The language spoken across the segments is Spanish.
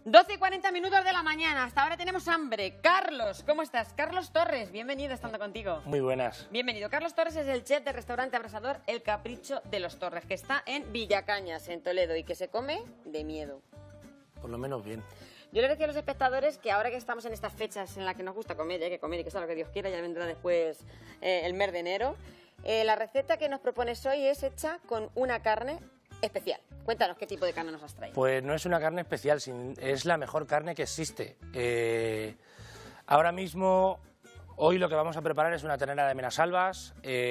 12:40 de la mañana, hasta ahora tenemos hambre. Carlos, ¿cómo estás? Carlos Torres, bienvenido, estando contigo. Muy buenas. Bienvenido. Carlos Torres es el chef del restaurante abrasador El Capricho de los Torres, que está en Villacañas, en Toledo, y que se come de miedo. Por lo menos bien. Yo le decía a los espectadores que ahora que estamos en estas fechas en las que nos gusta comer, hay que comer y que sea lo que Dios quiera, ya vendrá después el mes de enero, la receta que nos propones hoy es hecha con una carne especial. Cuéntanos qué tipo de carne nos has traído. Pues no es una carne especial, es la mejor carne que existe. Ahora mismo, hoy lo que vamos a preparar es una ternera de Menasalvas.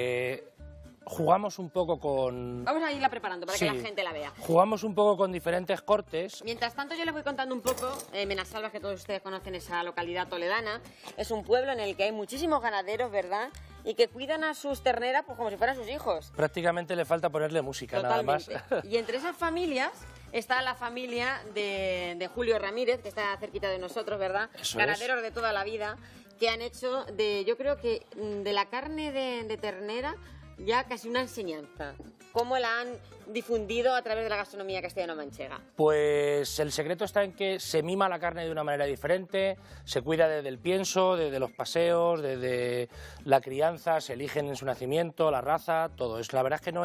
Jugamos un poco con... Vamos a irla preparando para que la gente la vea. Jugamos un poco con diferentes cortes. Mientras tanto, yo les voy contando un poco. Menasalvas, que todos ustedes conocen esa localidad toledana, es un pueblo en el que hay muchísimos ganaderos, ¿verdad?, y que cuidan a sus terneras pues como si fueran sus hijos. Prácticamente le falta ponerle música, Totalmente. nada más. Y entre esas familias está la familia de Julio Ramírez, que está cerquita de nosotros, ¿verdad? Eso Ganaderos de toda la vida, que han hecho yo creo que de la carne de ternera ya casi una enseñanza. ¿Cómo la han difundido a través de la gastronomía castellano-manchega? Pues el secreto está en que se mima la carne de una manera diferente, se cuida desde el pienso, desde los paseos, desde la crianza, se eligen en su nacimiento, la raza, todo. La verdad es que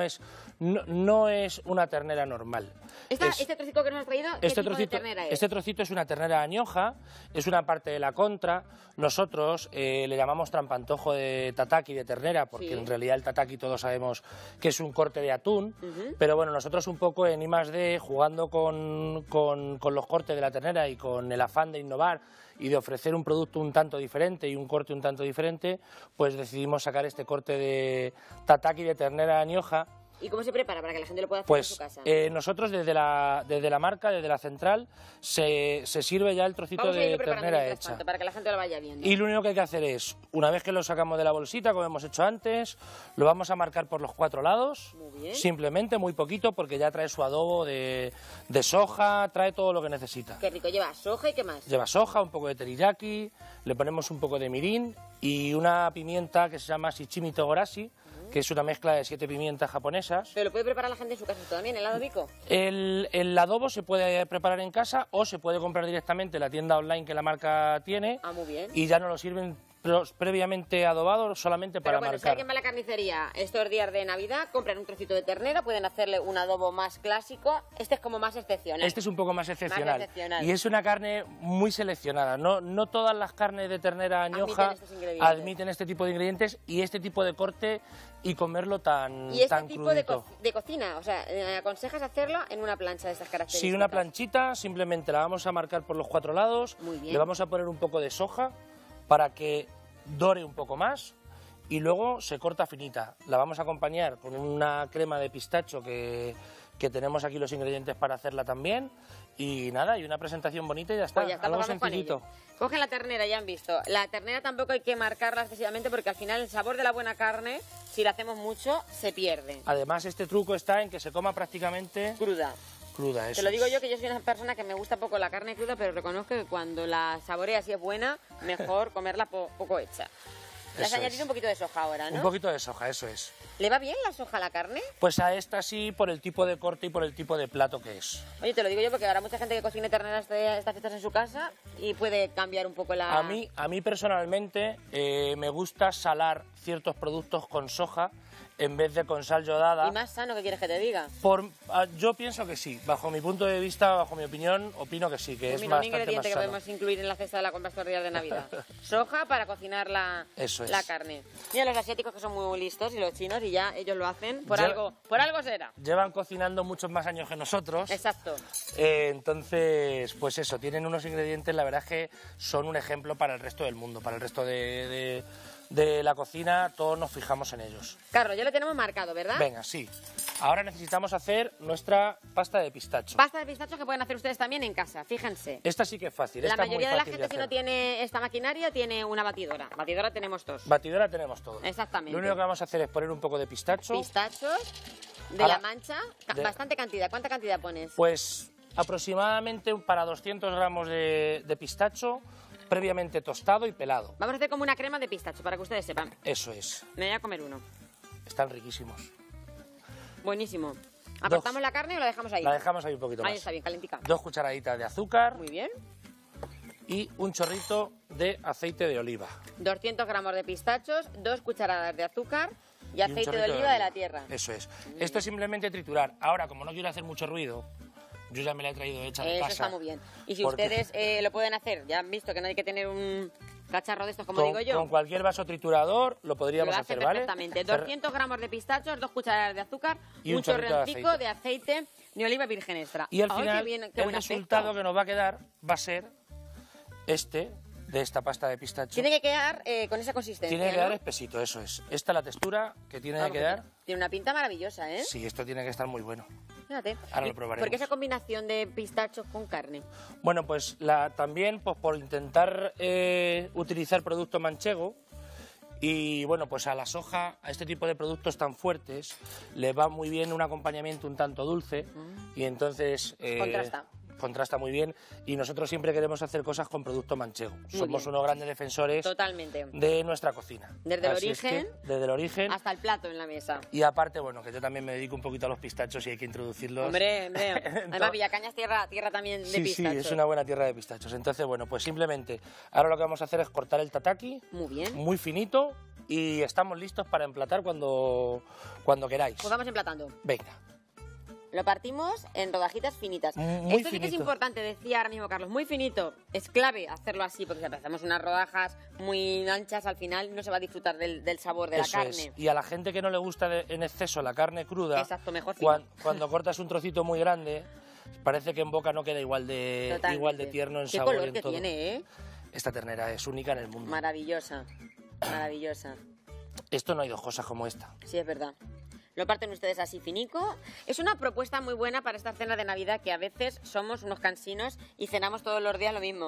no es una ternera normal. Este trocito que nos has traído, ¿qué tipo de ternera es? Este trocito es una ternera añoja, es una parte de la contra. Nosotros le llamamos trampantojo de tataki de ternera, porque en realidad el tataki todos sabemos que es un corte de atún, pero bueno, nosotros un poco en I+D, jugando con los cortes de la ternera y con el afán de innovar y de ofrecer un producto un tanto diferente y un corte un tanto diferente, pues decidimos sacar este corte de tataki de ternera añoja. ¿Y cómo se prepara para que la gente lo pueda hacer pues, en su casa? Nosotros desde la marca, desde la central, se sirve ya el trocito de ternera hecha. Tanto, para que la gente lo vaya viendo. Y lo único que hay que hacer es, una vez que lo sacamos de la bolsita, como hemos hecho antes, lo vamos a marcar por los 4 lados. Muy bien. Simplemente, muy poquito, porque ya trae su adobo de soja, trae todo lo que necesita. Qué rico, lleva soja y qué más. Lleva soja, un poco de teriyaki, le ponemos un poco de mirin y una pimienta que se llama Shichimi Togarashi, que es una mezcla de 7 pimientas japonesas. ¿Pero lo puede preparar la gente en su casa también, el adobico? El adobo se puede preparar en casa o se puede comprar directamente en la tienda online que la marca tiene. Ah, muy bien. Y ya nos lo sirven previamente adobado solamente para marcar. Si alguien va a la carnicería estos días de Navidad, compran un trocito de ternera, pueden hacerle un adobo más clásico. Este es como más excepcional. Este es un poco más excepcional. Y es una carne muy seleccionada. No todas las carnes de ternera añoja admiten este tipo de ingredientes y este tipo de corte y comerlo tan ¿Y este tan tipo crudito. de cocina? O sea, ¿aconsejas hacerlo en una plancha de estas características? Sí, una planchita, simplemente la vamos a marcar por los 4 lados. Muy bien. Le vamos a poner un poco de soja para que dore un poco más y luego se corta finita. La vamos a acompañar con una crema de pistacho que tenemos aquí los ingredientes para hacerla también. Y nada, y una presentación bonita y ya está, Pues ya está, algo sencillito. Cogen la ternera, ya han visto. La ternera tampoco hay que marcarla excesivamente porque al final el sabor de la buena carne, si la hacemos mucho, se pierde. Además, este truco está en que se coma prácticamente Cruda. eso. Te lo digo yo, que yo soy una persona que me gusta poco la carne cruda, pero reconozco que cuando la saboreas y es buena, mejor comerla poco hecha. Le has añadido un poquito de soja ahora, ¿no? Un poquito de soja, eso es. ¿Le va bien la soja a la carne? Pues a esta sí, por el tipo de corte y por el tipo de plato que es. Oye, te lo digo yo porque habrá mucha gente que cocine terneras estas fiestas en su casa y puede cambiar un poco la... A mí personalmente me gusta salar ciertos productos con soja en vez de con sal yodada. ¿Y más sano, qué quieres que te diga? Yo pienso que sí, bajo mi punto de vista, bajo mi opinión, opino que sí, que es bastante más sano. Un ingrediente que podemos incluir en la cesta de la compra estos días de Navidad. Soja para cocinar la carne. Mira, los asiáticos que son muy listos y los chinos, y ya ellos lo hacen, por algo será. Llevan cocinando muchos más años que nosotros. Exacto. Entonces, pues eso, tienen unos ingredientes, la verdad es que son un ejemplo para el resto del mundo, para el resto de la cocina, todos nos fijamos en ellos. Carlos, ya lo tenemos marcado, ¿verdad? Venga, sí. Ahora necesitamos hacer nuestra pasta de pistacho. Pasta de pistacho que pueden hacer ustedes también en casa, fíjense. Esta sí que es fácil. La mayoría de la gente, si no tiene esta maquinaria, tiene una batidora. Batidora tenemos todos. Batidora tenemos todos. Exactamente. Lo único que vamos a hacer es poner un poco de pistacho. Pistachos de la Mancha, bastante cantidad. ¿Cuánta cantidad pones? Pues aproximadamente para 200 gramos de pistacho, previamente tostado y pelado. Vamos a hacer como una crema de pistacho, para que ustedes sepan. Eso es. Me voy a comer uno. Están riquísimos. Buenísimo. ¿Apartamos la carne o la dejamos ahí? La dejamos ahí un poquito más. Ahí está bien, calentica. 2 cucharaditas de azúcar. Muy bien. Y un chorrito de aceite de oliva. 200 gramos de pistachos, 2 cucharadas de azúcar y Y un aceite de chorrito oliva de la tierra. Eso es. Esto es simplemente triturar. Ahora, como no quiero hacer mucho ruido, yo ya me la he traído hecha de Eso casa. está muy bien. Y si porque ustedes lo pueden hacer, ya han visto que no hay que tener un cacharro de estos, como digo yo. Con cualquier vaso triturador lo podríamos Lo hace hacer, ¿vale? perfectamente. 200 gramos de pistachos, 2 cucharadas de azúcar, Y un un chorrito de chorrentico de aceite de oliva virgen extra. Y al ¡Ay, final, qué bien, qué el buen resultado aspecto! que nos va a quedar va a ser de esta pasta de pistacho. Tiene que quedar con esa consistencia, Tiene que ¿no? quedar espesito, eso es. Esta es la textura que tiene Vamos, que quedar. Tiene una pinta maravillosa, ¿eh? Sí, esto tiene que estar muy bueno. Fíjate. Ahora ¿Y lo probaremos. ¿Por qué esa combinación de pistachos con carne? Bueno, pues también pues por intentar utilizar producto manchego. Y bueno, pues a la soja, a este tipo de productos tan fuertes, le va muy bien un acompañamiento un tanto dulce. Y entonces contrasta muy bien. Y nosotros siempre queremos hacer cosas con producto manchego. Somos bien. unos grandes defensores Totalmente. de nuestra cocina. Desde el Así es origen que, desde el origen. hasta el plato en la mesa. Y aparte, bueno, que yo también me dedico un poquito a los pistachos y hay que introducirlos. Hombre. Además, Villacaña es tierra también de Sí, pistachos. sí, es una buena tierra de pistachos. Entonces, bueno, pues simplemente ahora lo que vamos a hacer es cortar el tataki Muy bien. muy finito y estamos listos para emplatar cuando queráis. Pues vamos emplatando. Venga. Lo partimos en rodajitas finitas. Muy Esto sí que es finito. importante, decía ahora mismo Carlos, muy finito. Es clave hacerlo así, porque si hacemos unas rodajas muy anchas, al final no se va a disfrutar del sabor de Eso la es. carne. Y a la gente que no le gusta en exceso la carne cruda, Exacto, mejor fino. cuando cortas un trocito muy grande, parece que en boca no queda igual de tierno en Qué sabor. color en que todo. tiene, ¿eh? Esta ternera es única en el mundo. Maravillosa, maravillosa. Esto no hay dos cosas como esta. Sí, es verdad. Lo parten ustedes así finico. Es una propuesta muy buena para esta cena de Navidad, que a veces somos unos cansinos y cenamos todos los días lo mismo.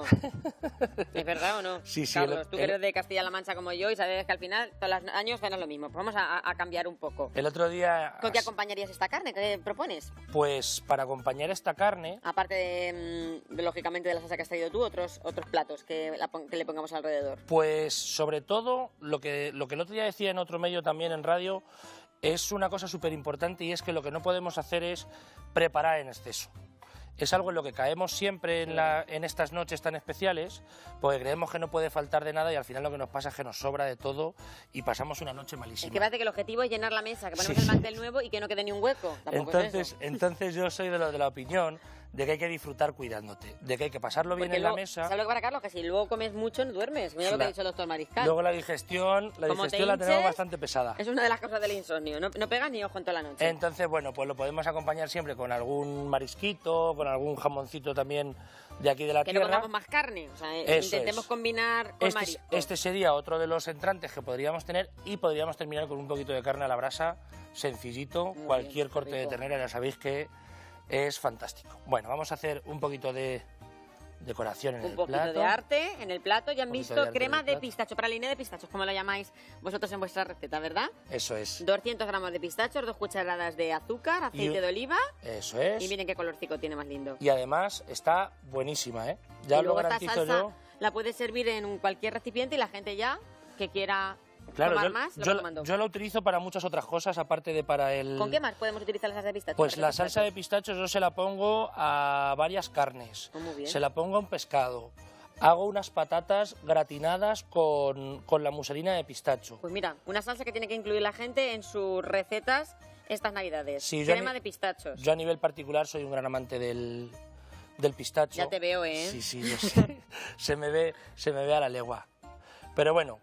¿Es verdad o no? Sí, sí. Carlos, tú que eres de Castilla-La Mancha como yo y sabes que al final todos los años cenas lo mismo. Pues vamos a cambiar un poco. El otro día... ¿Con qué acompañarías esta carne? ¿Qué propones? Pues para acompañar esta carne, Aparte lógicamente, de la salsa que has traído tú, otros platos que le pongamos alrededor. pues sobre todo lo que el otro día decía en otro medio también en radio, es una cosa súper importante y es que lo que no podemos hacer es preparar en exceso. Es algo en lo que caemos siempre en estas noches tan especiales, porque creemos que no puede faltar de nada y al final lo que nos pasa es que nos sobra de todo y pasamos una noche malísima. Es que parece que el objetivo es llenar la mesa, que ponemos Sí, el mantel nuevo y que no quede ni un hueco. Tampoco es eso. Entonces yo soy de la opinión de que hay que disfrutar cuidándote, de que hay que pasarlo bien Porque en luego, la mesa. ¿sabes lo que para Carlos? Que si luego comes mucho no duermes. Mira lo que ha dicho el doctor Mariscal. Luego la digestión Como te la tenemos hinches, bastante pesada. Es una de las causas del insomnio. No pegas ni ojo en toda la noche. Entonces, bueno, pues lo podemos acompañar siempre con algún marisquito, con algún jamoncito también de aquí de la que tierra. no pongamos más carne. O sea, Eso intentemos es. combinar con marisco. Este sería otro de los entrantes que podríamos tener y podríamos terminar con un poquito de carne a la brasa, sencillito, Muy cualquier bien, corte de rico. ternera, ya sabéis que es fantástico. Bueno, vamos a hacer un poquito de decoración en Un el poquito plato. de arte en el plato. Ya han Un poquito visto de arte crema en el de plato. pistacho, praliné de pistachos, como lo llamáis vosotros en vuestra receta, ¿verdad? Eso es. 200 gramos de pistachos, 2 cucharadas de azúcar, aceite de oliva. Eso es. Y miren qué colorcico tiene más lindo. Y además está buenísima, ¿eh? Ya y lo luego esta garantizo salsa yo. la puedes servir en cualquier recipiente y la gente ya que quiera Claro, tomar más, lo va tomando. yo la utilizo para muchas otras cosas, aparte de para el... ¿Con qué más podemos utilizar la salsa de pistacho? Pues Para la los salsa de pistachos. pistachos yo se la pongo a varias carnes. Oh, muy bien. Se la pongo a un pescado. Hago unas patatas gratinadas con la muselina de pistacho. Pues mira, una salsa que tiene que incluir la gente en sus recetas estas navidades. Sí, yo Crema de pistachos. Yo a nivel particular soy un gran amante del pistacho. Ya te veo, ¿eh? Sí, sí, yo sé. se me ve a la legua. Pero bueno,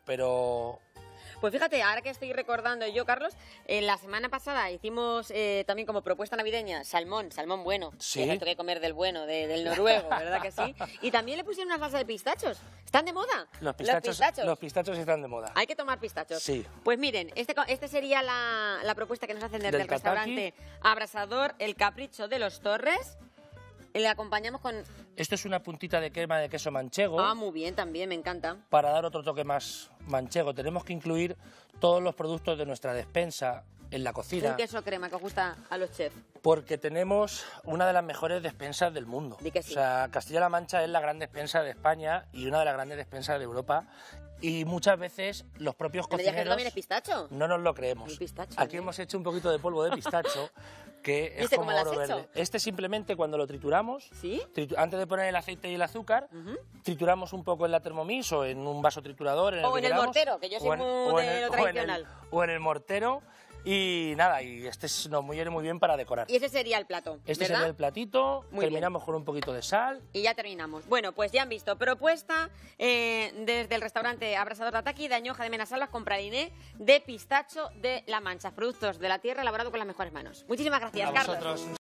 Pues fíjate, ahora que estoy recordando yo, Carlos, la semana pasada hicimos también como propuesta navideña salmón bueno. Sí. Que hay que comer del bueno, del noruego, ¿verdad que sí? Y también le pusieron una salsa de pistachos. ¿Están de moda? los pistachos están de moda. Hay que tomar pistachos. Sí. Pues miren, este sería la propuesta que nos hacen desde Del el restaurante Abrasador El Capricho de los Torres. Le acompañamos con... Esto es una puntita de crema de queso manchego. Ah, muy bien, también, me encanta. Para dar otro toque más manchego tenemos que incluir todos los productos de nuestra despensa en la cocina. Un queso crema que os gusta a los chefs. Porque tenemos una de las mejores despensas del mundo. Di que sí. O sea, Castilla-La Mancha es la gran despensa de España y una de las grandes despensas de Europa. Y muchas veces los propios ¿Me digas que cocineros también es pistacho? no nos lo creemos. El pistacho, Aquí hemos hecho un poquito de polvo de pistacho, que es como cómo lo has oro hecho? verde. Este simplemente cuando lo trituramos, ¿Sí? antes de poner el aceite y el azúcar, trituramos un poco en la Thermomix o en un vaso triturador. O que en el queramos, mortero, que yo soy muy de lo tradicional. O en el mortero. Y nada, y este nos viene muy bien para decorar. Y ese sería el plato, Este ¿verdad? sería el platito, Muy terminamos con un poquito de sal. Y ya terminamos. Bueno, pues ya han visto. Propuesta desde el restaurante Abrasador Tataki de Añoja de Menasalvas con praliné de pistacho de La Mancha. Productos de la tierra elaborado con las mejores manos. Muchísimas gracias, A Carlos. vosotros.